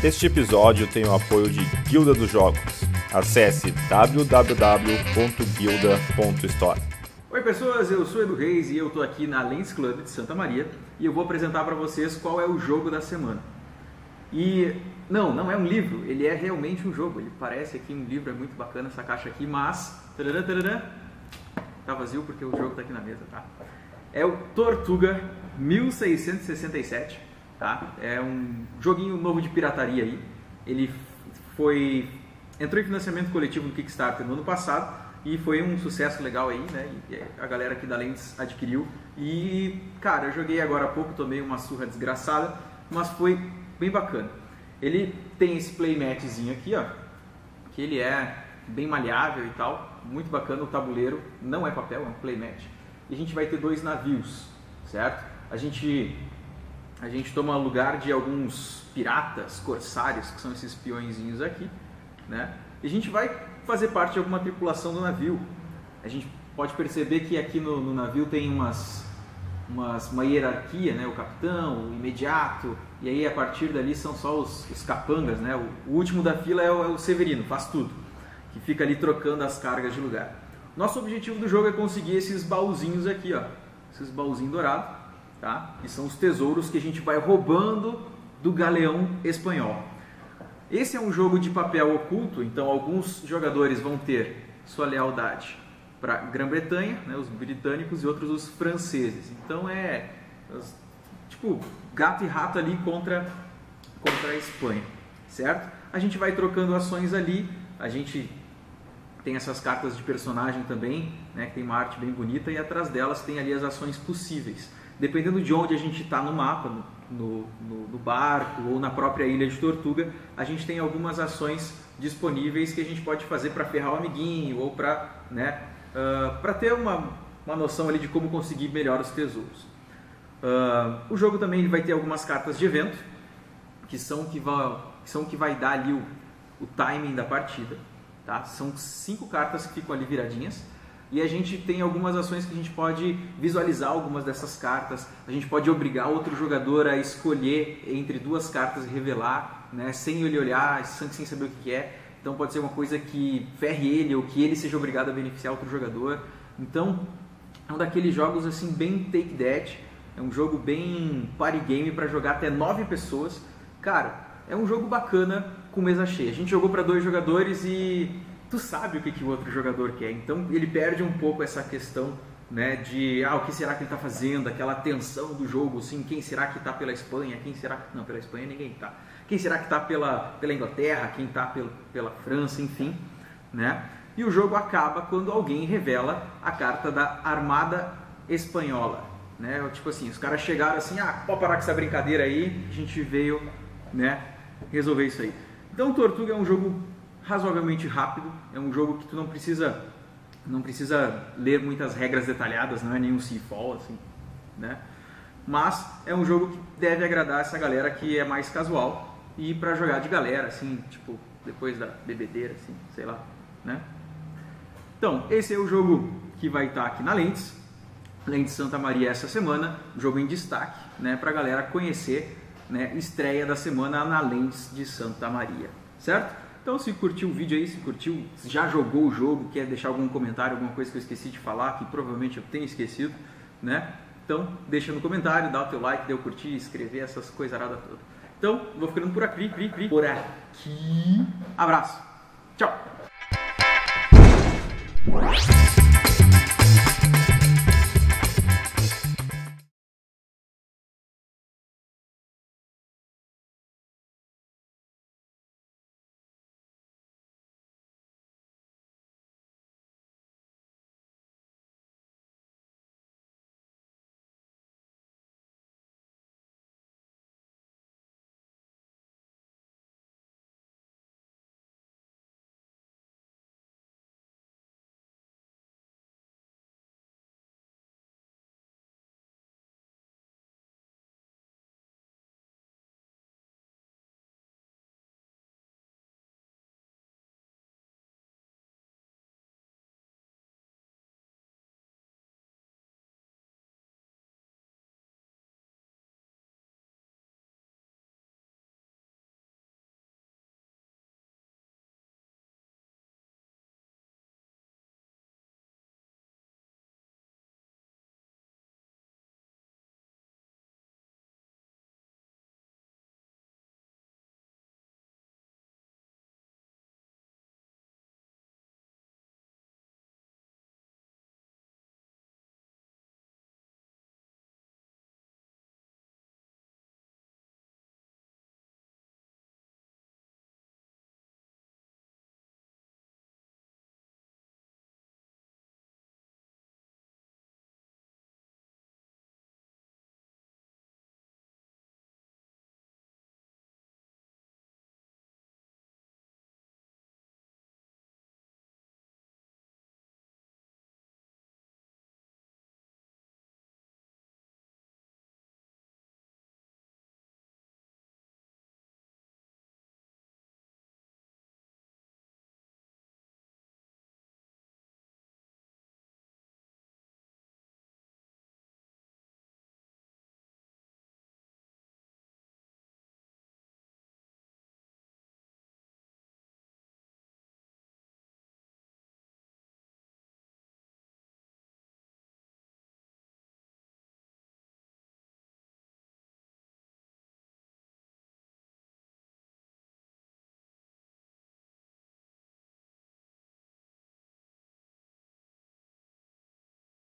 Este episódio tem o apoio de Guilda dos Jogos. Acesse www.guilda.store. Oi pessoas, eu sou Edu Reis e eu estou aqui na Lens Club de Santa Maria e eu vou apresentar para vocês qual é o jogo da semana. E não é um livro, ele é realmente um jogo. Ele parece aqui um livro, é muito bacana essa caixa aqui, mas tá vazio porque o jogo está aqui na mesa, tá? É o Tortuga 1667, tá? É um joguinho novo de pirataria aí. Ele entrou em financiamento coletivo no Kickstarter no ano passado e foi um sucesso legal aí, né? E a galera aqui da Lens adquiriu. E, cara, eu joguei agora há pouco, tomei uma surra desgraçada, mas foi bem bacana. Ele tem esse playmatzinho aqui, ó, que ele é bem maleável e tal, muito bacana. O tabuleiro não é papel, é um playmat. E a gente vai ter dois navios, certo? A gente toma lugar de alguns piratas, corsários, que são esses espiõezinhos aqui, né? E a gente vai fazer parte de alguma tripulação do navio. A gente pode perceber que aqui no navio tem uma hierarquia, né? O capitão, o imediato, e aí a partir dali são só os capangas, né? O último da fila é o Severino, faz tudo, que fica ali trocando as cargas de lugar. Nosso objetivo do jogo é conseguir esses baúzinhos aqui, ó, esses baúzinhos dourados, tá? Que são os tesouros que a gente vai roubando do galeão espanhol. Esse é um jogo de papel oculto, então alguns jogadores vão ter sua lealdade para a Grã-Bretanha, né, os britânicos, e outros os franceses. Então tipo gato e rato ali contra a Espanha, certo? A gente vai trocando ações ali, a gente tem essas cartas de personagem também, né, que tem uma arte bem bonita, e atrás delas tem ali as ações possíveis. Dependendo de onde a gente está no mapa, no barco ou na própria ilha de Tortuga, a gente tem algumas ações disponíveis que a gente pode fazer para ferrar o amiguinho ou para, né, para ter uma noção ali de como conseguir melhor os tesouros. O jogo também vai ter algumas cartas de evento, que são que vai dar ali o timing da partida. Tá? São 5 cartas que ficam ali viradinhas e a gente tem algumas ações que a gente pode visualizar algumas dessas cartas. A gente pode obrigar outro jogador a escolher entre duas cartas e revelar, né? Sem ele olhar, sem saber o que é. Então pode ser uma coisa que ferre ele ou que ele seja obrigado a beneficiar outro jogador. Então é um daqueles jogos assim bem take that. É um jogo bem party game para jogar até 9 pessoas. Cara, é um jogo bacana com mesa cheia. A gente jogou para 2 jogadores e tu sabe o que o outro jogador quer. Então ele perde um pouco essa questão, né, de o que será que ele está fazendo, aquela tensão do jogo, assim, quem será que está pela Espanha, quem será que... Não, pela Espanha ninguém está. Quem será que está pela Inglaterra, quem está pela França, enfim, né? E o jogo acaba quando alguém revela a carta da Armada Espanhola, né? Tipo assim, os caras chegaram assim, pode parar com essa brincadeira aí, a gente veio, né, resolver isso aí. Então Tortuga é um jogo razoavelmente rápido, é um jogo que tu não precisa ler muitas regras detalhadas, não é nenhum Seafall, assim, né? Mas é um jogo que deve agradar essa galera que é mais casual e para jogar de galera, assim, tipo, depois da bebedeira, assim, sei lá, né? Então, esse é o jogo que vai estar aqui na Lens Santa Maria essa semana, jogo em destaque, né, pra galera conhecer, né, estreia da semana na Lens de Santa Maria, certo? Então se curtiu o vídeo aí, se já jogou o jogo, quer deixar algum comentário, alguma coisa que eu esqueci de falar, que provavelmente eu tenho esquecido, né? Então deixa no comentário, dá o teu like, dê o curtir, escrever, essas coisaradas todas. Então, vou ficando por aqui. Abraço. Tchau.